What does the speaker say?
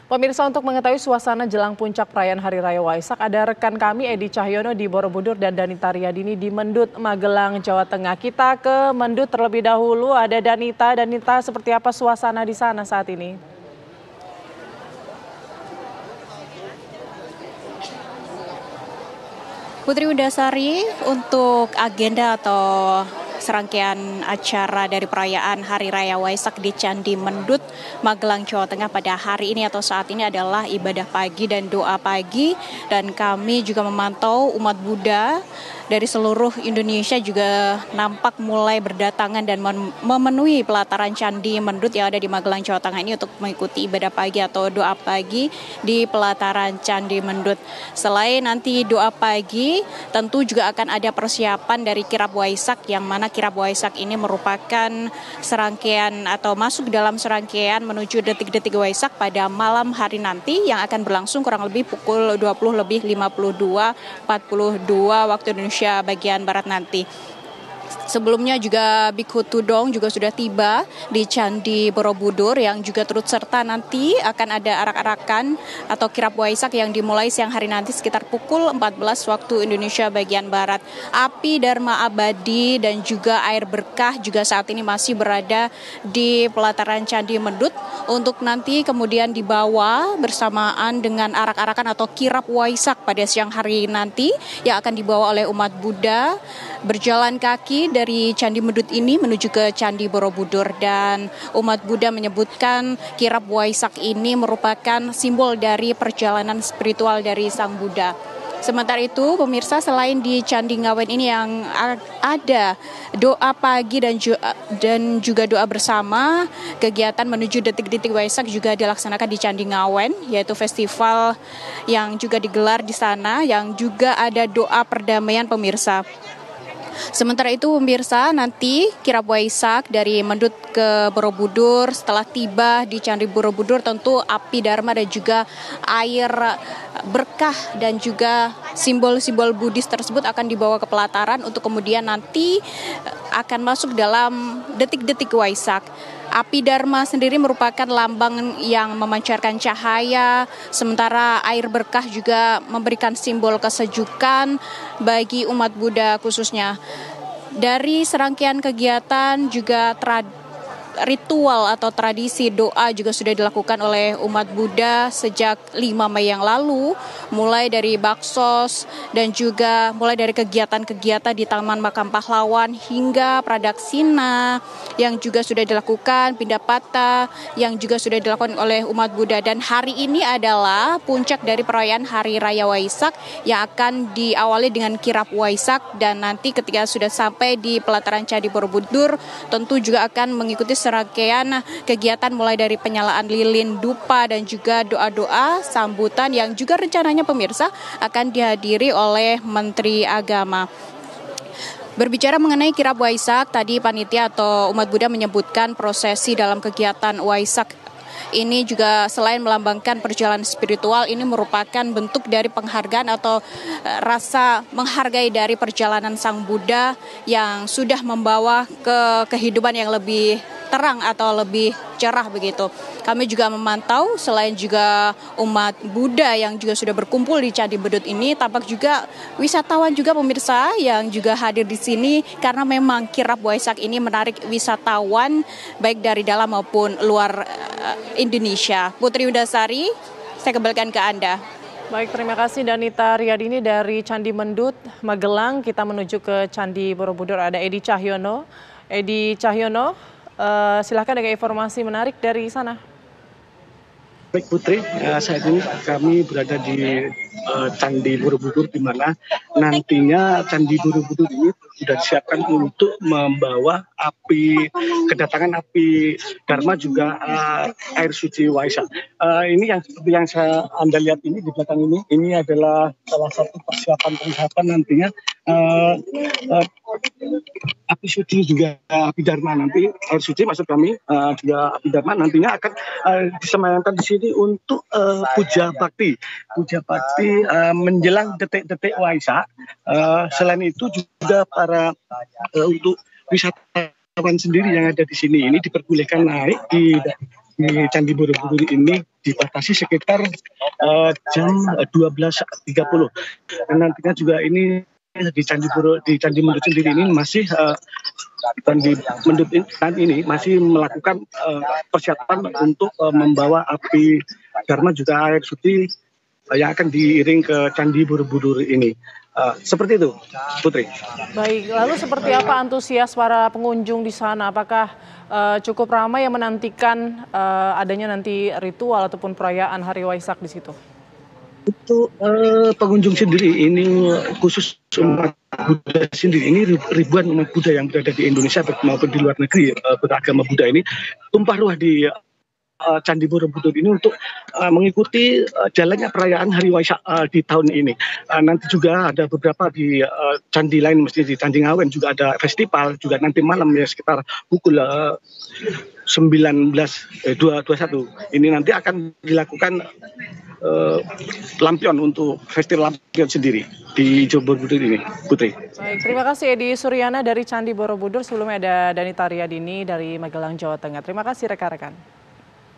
Pemirsa, untuk mengetahui suasana jelang puncak perayaan Hari Raya Waisak, ada rekan kami Edi Cahyono di Borobudur dan Danita Riyadini di Mendut, Magelang, Jawa Tengah. Kita ke Mendut terlebih dahulu, ada Danita. Danita, seperti apa suasana di sana saat ini? Putri Udasari, untuk agenda atau serangkaian acara dari perayaan Hari Raya Waisak di Candi Mendut, Magelang, Jawa Tengah pada hari ini atau saat ini adalah ibadah pagi dan doa pagi. Dan kami juga memantau umat Buddha dari seluruh Indonesia juga nampak mulai berdatangan dan memenuhi pelataran Candi Mendut yang ada di Magelang, Jawa Tengah ini untuk mengikuti ibadah pagi atau doa pagi di pelataran Candi Mendut. Selain nanti doa pagi, tentu juga akan ada persiapan dari kirab Waisak, yang mana kirab Waisak ini merupakan serangkaian atau masuk dalam serangkaian menuju detik-detik Waisak pada malam hari nanti yang akan berlangsung kurang lebih pukul 20.52.42 waktu Indonesia bagian Barat nanti. Sebelumnya juga Bikhu Tudong juga sudah tiba di Candi Borobudur yang juga turut serta nanti akan ada arak-arakan atau kirab Waisak yang dimulai siang hari nanti sekitar pukul 14 waktu Indonesia bagian Barat. Api Dharma Abadi dan juga air berkah juga saat ini masih berada di pelataran Candi Mendut untuk nanti kemudian dibawa bersamaan dengan arak-arakan atau kirab Waisak pada siang hari nanti yang akan dibawa oleh umat Buddha berjalan kaki dari Candi Mendut ini menuju ke Candi Borobudur. Dan umat Buddha menyebutkan kirab Waisak ini merupakan simbol dari perjalanan spiritual dari Sang Buddha. Sementara itu, pemirsa, selain di Candi Ngawen ini yang ada doa pagi dan juga doa bersama, kegiatan menuju detik-detik Waisak juga dilaksanakan di Candi Ngawen, yaitu festival yang juga digelar di sana, yang juga ada doa perdamaian, pemirsa. Sementara itu, pemirsa, nanti kirab Waisak dari Mendut ke Borobudur, setelah tiba di Candi Borobudur, tentu api Dharma dan juga air berkah dan juga simbol-simbol Buddhis tersebut akan dibawa ke pelataran untuk kemudian nanti akan masuk dalam detik-detik Waisak. Api Dharma sendiri merupakan lambang yang memancarkan cahaya, sementara air berkah juga memberikan simbol kesejukan bagi umat Buddha khususnya. Dari serangkaian kegiatan juga ritual atau tradisi doa juga sudah dilakukan oleh umat Buddha sejak 5 Mei yang lalu, mulai dari baksos dan juga mulai dari kegiatan-kegiatan di Taman Makam Pahlawan hingga pradaksina yang juga sudah dilakukan, pindapata yang juga sudah dilakukan oleh umat Buddha. Dan hari ini adalah puncak dari perayaan Hari Raya Waisak yang akan diawali dengan kirab Waisak, dan nanti ketika sudah sampai di pelataran Candi Borobudur tentu juga akan mengikuti serangkaian kegiatan mulai dari penyalaan lilin dupa dan juga doa-doa sambutan yang juga rencananya, pemirsa, akan dihadiri oleh Menteri Agama. Berbicara mengenai kirab Waisak, tadi panitia atau umat Buddha menyebutkan prosesi dalam kegiatan Waisak ini juga selain melambangkan perjalanan spiritual, ini merupakan bentuk dari penghargaan atau rasa menghargai dari perjalanan Sang Buddha yang sudah membawa ke kehidupan yang lebih terang atau lebih cerah begitu. Kami juga memantau selain juga umat Buddha yang juga sudah berkumpul di Candi Mendut ini, tampak juga wisatawan juga, pemirsa, yang juga hadir di sini karena memang kirab Waisak ini menarik wisatawan baik dari dalam maupun luar Indonesia. Putri Udasari, saya kembalikan ke Anda. Baik, terima kasih Danita Riyadini dari Candi Mendut, Magelang. Kita menuju ke Candi Borobudur, ada Edi Cahyono. Edi Cahyono, silakan dengan informasi menarik dari sana. Baik Putri, saat ini kami berada di Candi Borobudur, di mana nantinya Candi Borobudur ini sudah disiapkan untuk membawa kedatangan api Dharma juga air suci Waisak. Ini yang seperti yang Anda lihat ini di belakang ini adalah salah satu persiapan nantinya api suci juga api Dharma, nanti air suci maksud kami juga api Dharma nantinya akan disemayamkan di sini untuk puja bakti menjelang detik-detik Waisak. Selain itu juga untuk wisatawan sendiri yang ada di sini ini diperbolehkan naik di di Candi Borobudur ini dibatasi sekitar jam 12.30. Dan nantinya juga ini di Candi Mendut sendiri ini masih Candi Mendut ini masih melakukan persiapan untuk membawa api Dharma juga air suci yang akan diiring ke Candi Borobudur ini. Seperti itu, Putri. Baik, lalu seperti apa antusias para pengunjung di sana? Apakah cukup ramai yang menantikan adanya nanti ritual ataupun perayaan Hari Waisak di situ? Untuk pengunjung sendiri ini khusus umat Buddha sendiri ini ribuan umat Buddha yang berada di Indonesia maupun di luar negeri beragama Buddha ini tumpah ruah di Candi Borobudur ini untuk mengikuti jalannya perayaan Hari Waisak di tahun ini. Nanti juga ada beberapa di candi lain, mesti di Candi Ngawen juga ada festival juga nanti malam ya sekitar pukul 19.21 ini nanti akan dilakukan lampion untuk festival lampion sendiri di Borobudur ini, Putri. Baik, terima kasih Edi Suryana dari Candi Borobudur. Sebelumnya ada Danita Riyadini dari Magelang, Jawa Tengah. Terima kasih rekan-rekan.